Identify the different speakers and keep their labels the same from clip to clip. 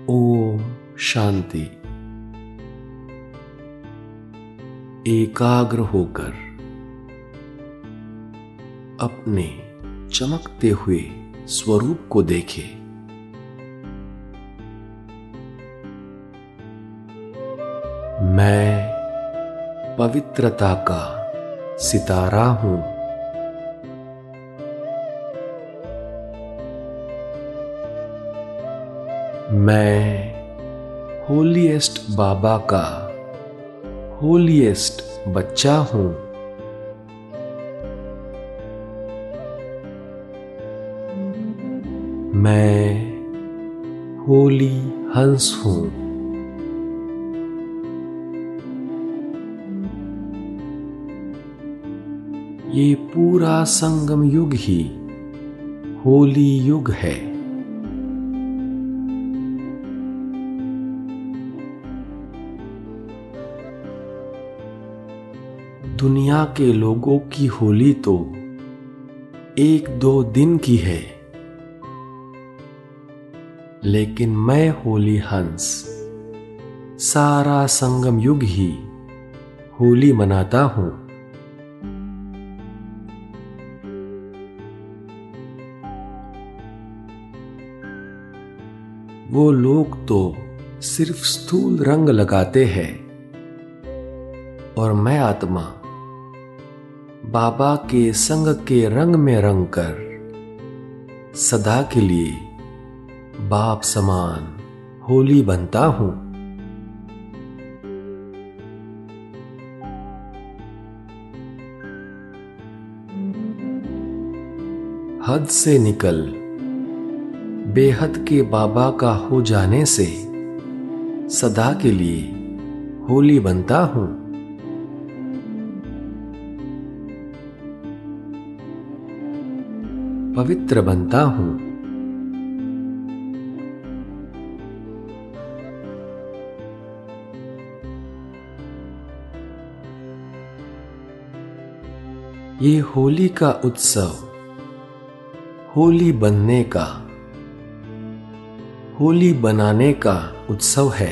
Speaker 1: ओम शांति। एकाग्र होकर अपने चमकते हुए स्वरूप को देखे। मैं पवित्रता का सितारा हूं। मैं होलीएस्ट बाबा का होलीएस्ट बच्चा हूं। मैं होली हंस हूं। ये पूरा संगम युग ही होली युग है। दुनिया के लोगों की होली तो 1-2 दिन की है, लेकिन मैं होली हंस सारा संगम युग ही होली मनाता हूं। वो लोग तो सिर्फ स्थूल रंग लगाते हैं और मैं आत्मा बाबा के संग के रंग में रंग कर सदा के लिए बाप समान होली बनता हूं। हद से निकल बेहद के बाबा का हो जाने से सदा के लिए होली बनता हूं। पवित्र बनता हूं। ये होली का उत्सव होली बनने का, होली बनाने का उत्सव है।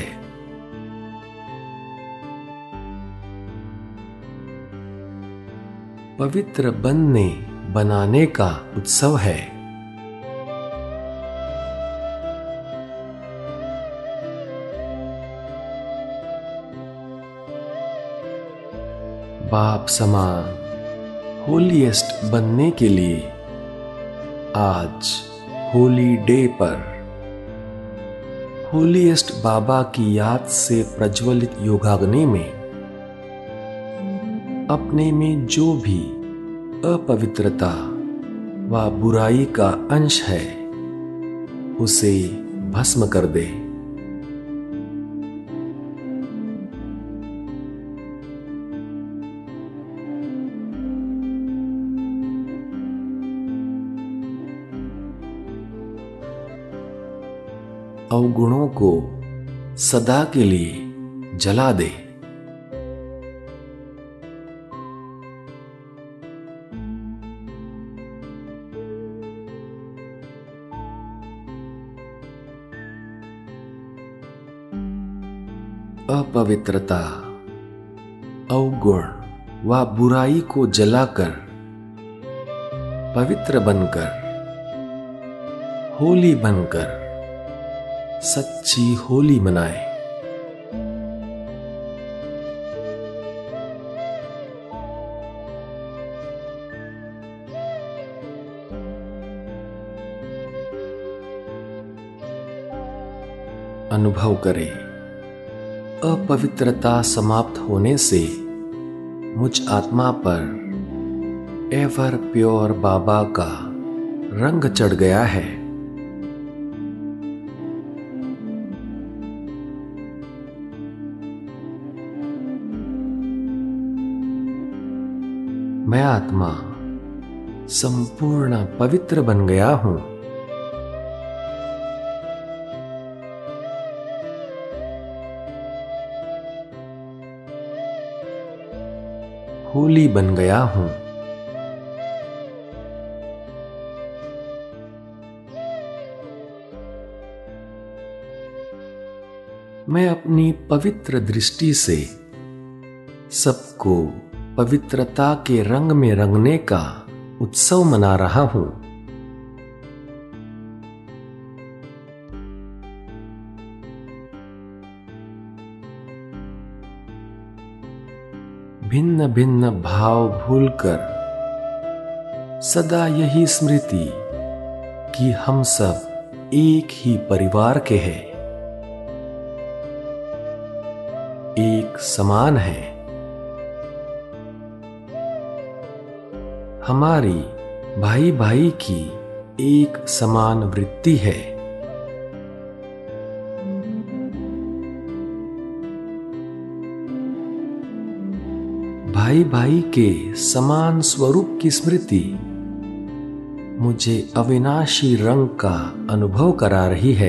Speaker 1: पवित्र बनने बनाने का उत्सव है। बाप समान होलीएस्ट बनने के लिए आज होली डे पर होलीएस्ट बाबा की याद से प्रज्वलित योगाग्नि में अपने में जो भी अपवित्रता व बुराई का अंश है उसे भस्म कर दे। अवगुणों को सदा के लिए जला दे। अपवित्रता, अवगुण व बुराई को जलाकर पवित्र बनकर होली बनकर सच्ची होली मनाए। अनुभव करे अपवित्रता समाप्त होने से मुझ आत्मा पर एवर प्योर बाबा का रंग चढ़ गया है। मैं आत्मा संपूर्ण पवित्र बन गया हूं। होली बन गया हूं। मैं अपनी पवित्र दृष्टि से सबको पवित्रता के रंग में रंगने का उत्सव मना रहा हूं। भिन्न भिन्न भाव भूलकर सदा यही स्मृति कि हम सब एक ही परिवार के हैं, एक समान है। हमारी भाई भाई की एक समान वृत्ति है। भाई भाई के समान स्वरूप की स्मृति मुझे अविनाशी रंग का अनुभव करा रही है।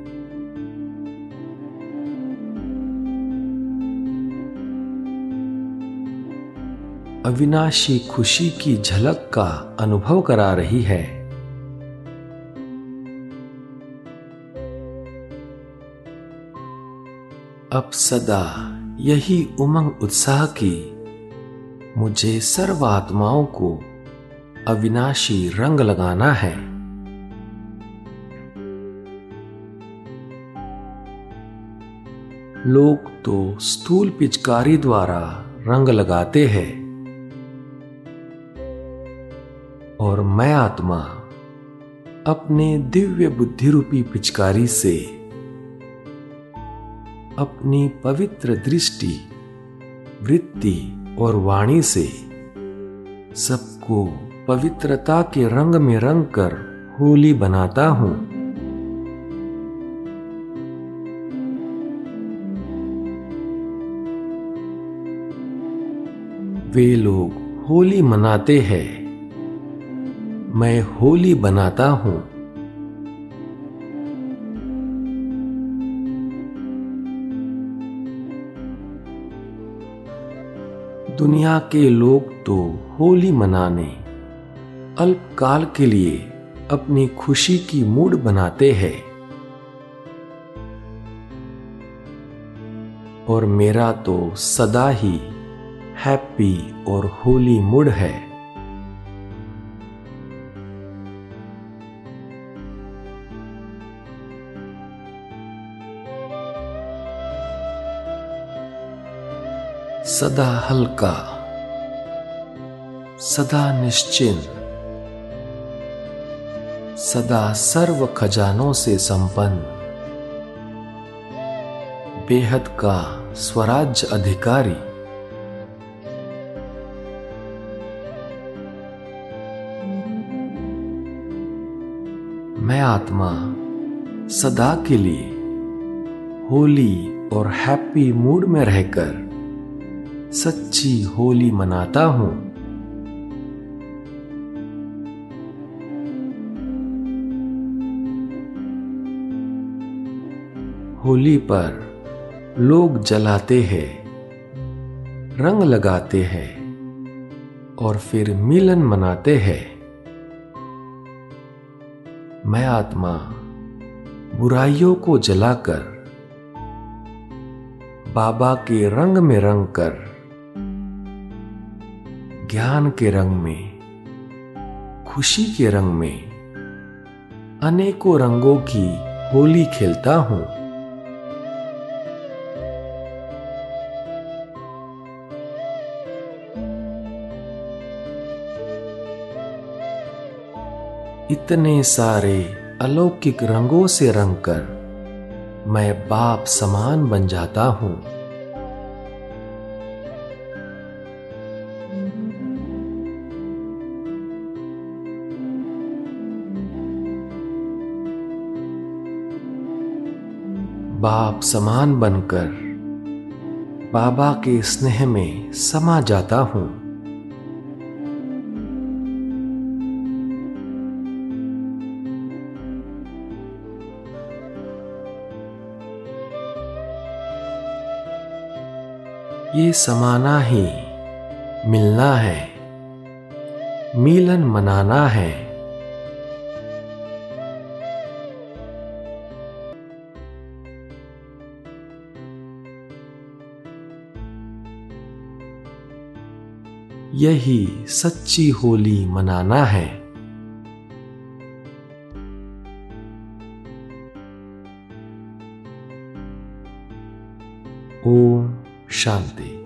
Speaker 1: अविनाशी खुशी की झलक का अनुभव करा रही है। अब सदा यही उमंग उत्साह की मुझे सर्व आत्माओं को अविनाशी रंग लगाना है। लोग तो स्थूल पिचकारी द्वारा रंग लगाते हैं और मैं आत्मा अपने दिव्य बुद्धि रूपी पिचकारी से अपनी पवित्र दृष्टि, वृत्ति और वाणी से सबको पवित्रता के रंग में रंग कर होली बनाता हूं। वे लोग होली मनाते हैं, मैं होली बनाता हूं। दुनिया के लोग तो होली मनाने अल्पकाल के लिए अपनी खुशी की मूड बनाते हैं और मेरा तो सदा ही हैप्पी और होली मूड है। सदा हल्का, सदा निश्चिंत, सदा सर्व खजानों से संपन्न, बेहद का स्वराज्य अधिकारी। मैं आत्मा सदा के लिए होली और हैप्पी मूड में रहकर सच्ची होली मनाता हूं। होली पर लोग जलाते हैं, रंग लगाते हैं और फिर मिलन मनाते हैं। मैं आत्मा बुराइयों को जलाकर बाबा के रंग में रंग कर ज्ञान के रंग में, खुशी के रंग में अनेकों रंगों की होली खेलता हूं। इतने सारे अलौकिक रंगों से रंगकर मैं बाप समान बन जाता हूं। बाप समान बनकर बाबा के स्नेह में समा जाता हूं। ये समाना ही मिलना है, मिलन मनाना है। यही सच्ची होली मनाना है। ओम शांति।